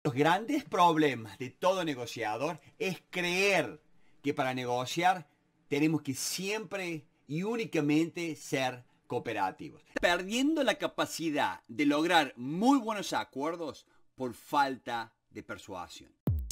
Los grandes problemas de todo negociador es creer que para negociar tenemos que siempre y únicamente ser cooperativos, perdiendo la capacidad de lograr muy buenos acuerdos por falta de persuasión.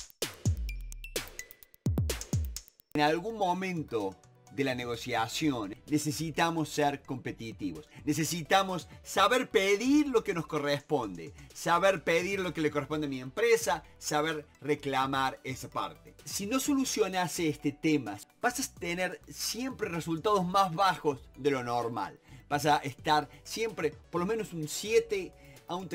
En algún momento de la negociación necesitamos ser competitivos, necesitamos saber pedir lo que nos corresponde, saber pedir lo que le corresponde a mi empresa, saber reclamar esa parte. Si no solucionas este tema, vas a tener siempre resultados más bajos de lo normal. Vas a estar siempre por lo menos un 7 a un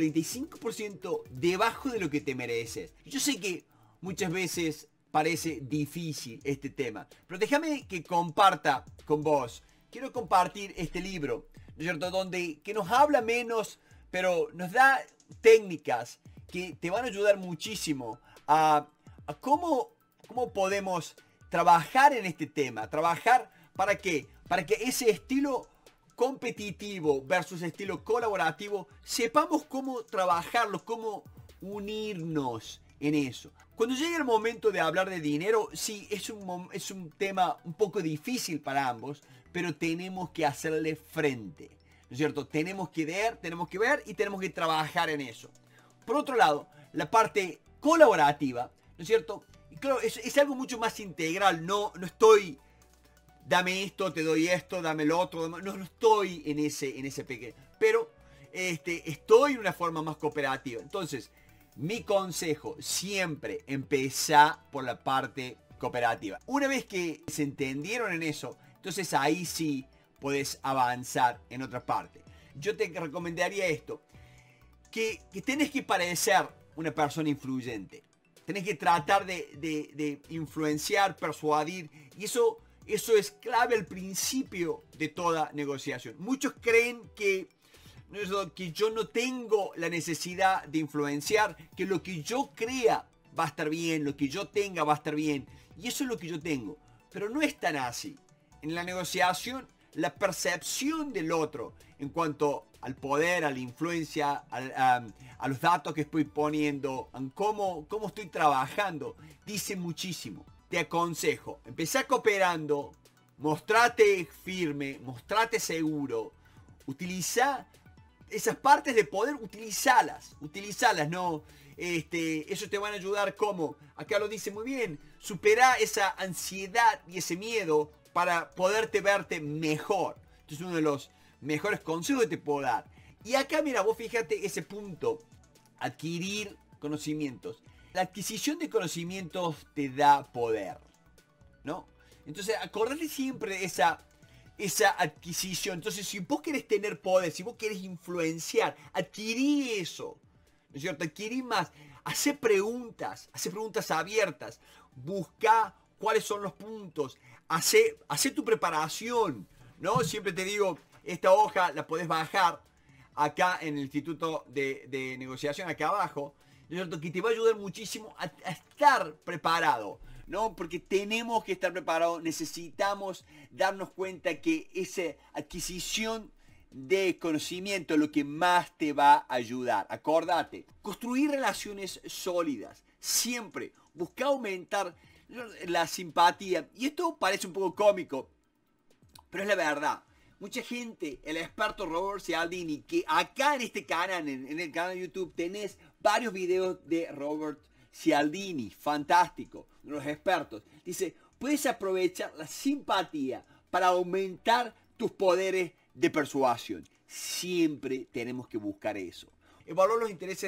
35% debajo de lo que te mereces. Yo sé que muchas veces parece difícil este tema, pero déjame que comparta con vos. Quiero compartir este libro, ¿no es cierto?, que nos habla menos, pero nos da técnicas que te van a ayudar muchísimo a cómo podemos trabajar en este tema. Trabajar ¿para qué? Para que ese estilo competitivo versus estilo colaborativo sepamos cómo trabajarlo, cómo unirnos en eso. Cuando llegue el momento de hablar de dinero, sí, es un tema un poco difícil para ambos, pero tenemos que hacerle frente, ¿no es cierto? Tenemos que ver y tenemos que trabajar en eso. Por otro lado, la parte colaborativa, ¿no es cierto? Y claro, es algo mucho más integral. No estoy, dame esto, te doy esto, dame lo otro. No estoy en ese pequeño. Pero estoy en una forma más cooperativa. Entonces, mi consejo, siempre empezá por la parte cooperativa. Una vez que se entendieron en eso, entonces ahí sí podés avanzar en otra parte. Yo te recomendaría esto, que tenés que parecer una persona influyente. Tenés que tratar de influenciar, persuadir, y eso es clave al principio de toda negociación. Muchos creen que yo no tengo la necesidad de influenciar, que lo que yo crea va a estar bien, lo que yo tenga va a estar bien, y eso es lo que yo tengo. Pero no es tan así. En la negociación, la percepción del otro en cuanto al poder, a la influencia, a los datos que estoy poniendo, a cómo estoy trabajando, dice muchísimo. Te aconsejo, empezá cooperando, mostrate firme, mostrate seguro, utiliza esas partes de poder, utilizalas, no, eso te van a ayudar como, acá lo dice muy bien, superar esa ansiedad y ese miedo para poderte verte mejor. Este es uno de los mejores consejos que te puedo dar. Y acá mira, vos fíjate ese punto, adquirir conocimientos. La adquisición de conocimientos te da poder, ¿no? Entonces acordate siempre de esa adquisición. Entonces, si vos querés tener poder, si vos querés influenciar, adquirí eso, ¿no es cierto? Adquirí más, hace preguntas abiertas, busca cuáles son los puntos, hace tu preparación, ¿no? Siempre te digo, esta hoja la podés bajar acá en el Instituto de Negociación, acá abajo, ¿no es cierto?, que te va a ayudar muchísimo a estar preparado, ¿no? Porque tenemos que estar preparados, necesitamos darnos cuenta que esa adquisición de conocimiento es lo que más te va a ayudar. Acordate, construir relaciones sólidas, siempre, busca aumentar la simpatía. Y esto parece un poco cómico, pero es la verdad. Mucha gente, el experto Robert Cialdini, que acá en este canal, en el canal de YouTube, tenés varios videos de Robert Cialdini, fantástico, de los expertos. Dice, puedes aprovechar la simpatía para aumentar tus poderes de persuasión. Siempre tenemos que buscar eso. Evalúa los intereses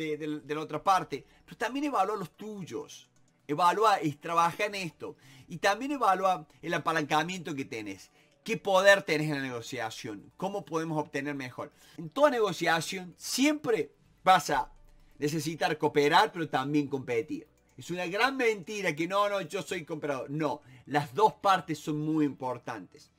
de la otra parte, pero también evalúa los tuyos. Evalúa y trabaja en esto. Y también evalúa el apalancamiento que tenés. ¿Qué poder tenés en la negociación? ¿Cómo podemos obtener mejor? En toda negociación siempre vas a necesitar cooperar, pero también competir. Es una gran mentira que no, yo soy cooperador. No, las dos partes son muy importantes.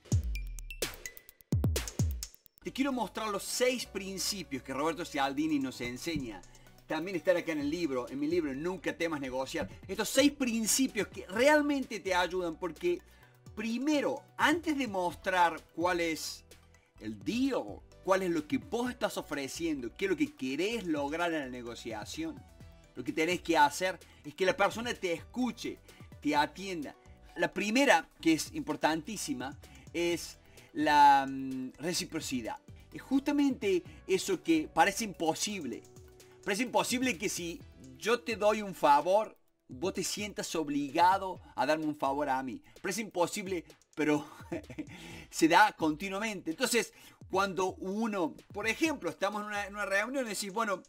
Te quiero mostrar los 6 principios que Roberto Cialdini nos enseña. También están acá en mi libro Nunca temas negociar. Estos 6 principios que realmente te ayudan porque, primero, antes de mostrar cuál es el deal, cuál es lo que vos estás ofreciendo, qué es lo que querés lograr en la negociación, lo que tenés que hacer es que la persona te escuche, te atienda. La primera, que es importantísima, es la reciprocidad. Es justamente eso que parece imposible. Parece imposible que si yo te doy un favor, vos te sientas obligado a darme un favor a mí. Parece imposible, pero se da continuamente. Entonces, cuando uno, por ejemplo, estamos en una reunión y decís, bueno,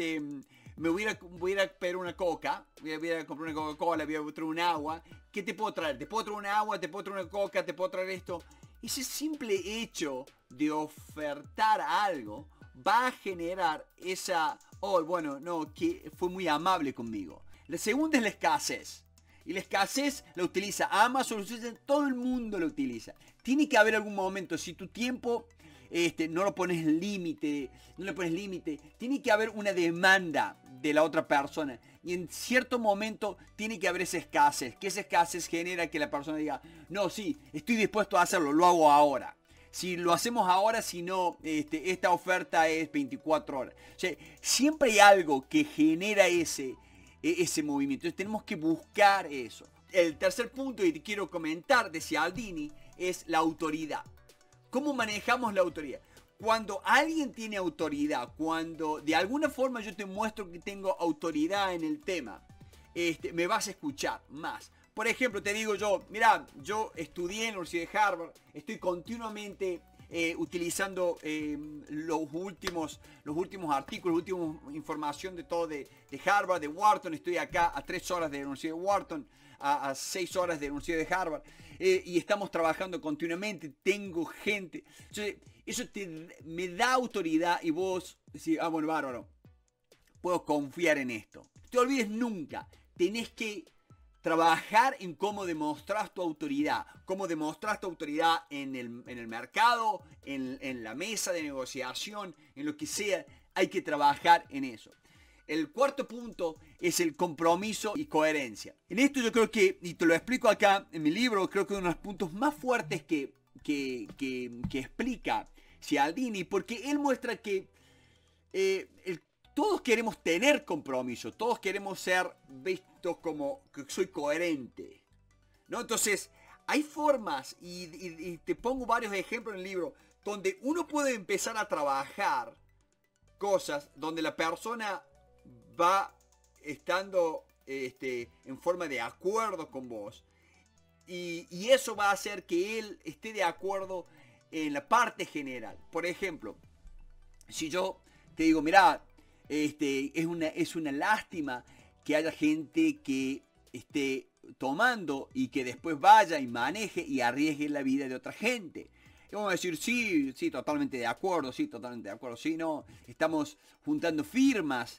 voy a ir a pedir una coca, voy a ir a comprar una Coca-Cola, voy a traer un agua. ¿Qué te puedo traer? ¿Te puedo traer un agua? ¿Te puedo traer una coca? ¿Te puedo traer esto? Ese simple hecho de ofertar algo va a generar esa, oh, bueno, no, que fue muy amable conmigo. La segunda es la escasez. Y la escasez la utiliza Amazon, todo el mundo la utiliza. Tiene que haber algún momento, si tu tiempo no lo pones límite, no le pones límite, tiene que haber una demanda de la otra persona. Y en cierto momento tiene que haber esa escasez. Que esa escasez genera que la persona diga, no, sí, estoy dispuesto a hacerlo, lo hago ahora. Si lo hacemos ahora, si no, esta oferta es 24 horas. O sea, siempre hay algo que genera ese movimiento. Entonces tenemos que buscar eso. El tercer punto que te quiero comentar de Cialdini es la autoridad. ¿Cómo manejamos la autoridad? Cuando alguien tiene autoridad, cuando de alguna forma yo te muestro que tengo autoridad en el tema, me vas a escuchar más. Por ejemplo, te digo yo, mira, yo estudié en la Universidad de Harvard, estoy continuamente utilizando los últimos artículos, la última información de todo de Harvard, de Wharton. Estoy acá a 3 horas de la Universidad de Wharton, a 6 horas de la Universidad de Harvard, y estamos trabajando continuamente, tengo gente. Entonces, eso me da autoridad y vos decís, ah, bueno, bárbaro, puedo confiar en esto. No te olvides nunca, tenés que trabajar en cómo demostrar tu autoridad. Cómo demostrar tu autoridad en el mercado, en la mesa de negociación, en lo que sea. Hay que trabajar en eso. El cuarto punto es el compromiso y coherencia. En esto yo creo que, y te lo explico acá en mi libro, creo que uno de los puntos más fuertes que explica Cialdini, porque él muestra que todos queremos tener compromiso, todos queremos ser vistos como que soy coherente, ¿no? Entonces, hay formas, y te pongo varios ejemplos en el libro, donde uno puede empezar a trabajar cosas donde la persona va estando en forma de acuerdo con vos, y eso va a hacer que él esté de acuerdo en la parte general. Por ejemplo, si yo te digo, mirá, es una lástima que haya gente que esté tomando y que después vaya y maneje y arriesgue la vida de otra gente. Y vamos a decir, sí, totalmente de acuerdo, sí, no, estamos juntando firmas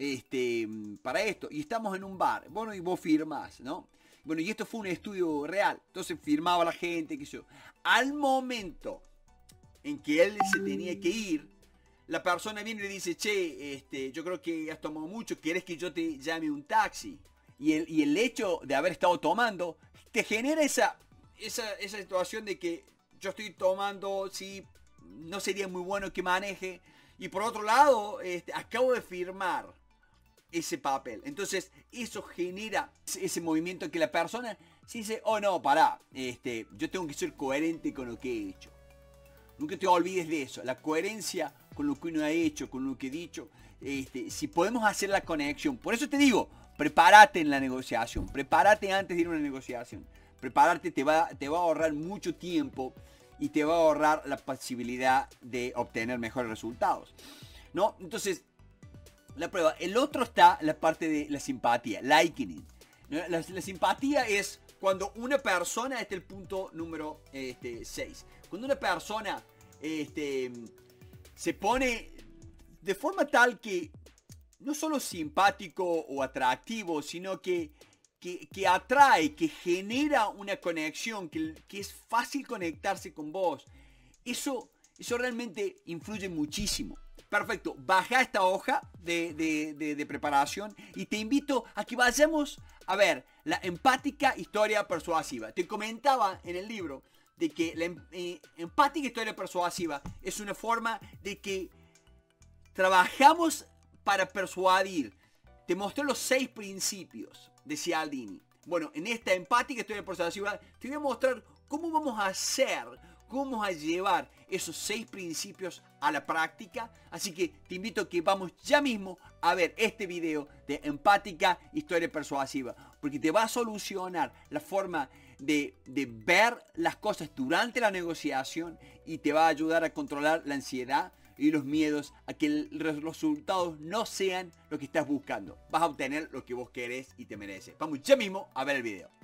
para esto y estamos en un bar, bueno, y vos firmás, ¿no? Bueno, y esto fue un estudio real, entonces firmaba la gente, qué sé yo. Al momento en que él se tenía que ir, la persona viene y le dice, che, yo creo que has tomado mucho, ¿querés que yo te llame un taxi? Y el hecho de haber estado tomando te genera esa situación de que yo estoy tomando, sí, no sería muy bueno que maneje. Y por otro lado, acabo de firmar ese papel. Entonces, eso genera ese movimiento que la persona se dice, oh no, pará, yo tengo que ser coherente con lo que he hecho. Nunca te olvides de eso, la coherencia con lo que uno ha hecho, con lo que he dicho. Si podemos hacer la conexión, por eso te digo, prepárate en la negociación, prepárate antes de ir a una negociación. Prepararte te va a ahorrar mucho tiempo y te va a ahorrar la posibilidad de obtener mejores resultados, ¿no? Entonces, la prueba. El otro está la parte de la simpatía, liking. La simpatía es cuando una persona, este es el punto número 6. Cuando una persona se pone de forma tal que no solo simpático o atractivo, sino que atrae, que genera una conexión, que es fácil conectarse con vos. Eso realmente influye muchísimo. Perfecto, baja esta hoja de preparación y te invito a que vayamos a ver la empática historia persuasiva. Te comentaba en el libro de que la empática historia persuasiva es una forma de que trabajamos para persuadir te mostré los 6 principios de Cialdini. Bueno, en esta empática historia persuasiva te voy a mostrar cómo vamos a hacer, cómo vamos a llevar esos 6 principios a la práctica. Así que te invito a que vamos ya mismo a ver este video de empática historia persuasiva, porque te va a solucionar la forma de ver las cosas durante la negociación y te va a ayudar a controlar la ansiedad y los miedos a que los resultados no sean lo que estás buscando. Vas a obtener lo que vos querés y te mereces. Vamos ya mismo a ver el video.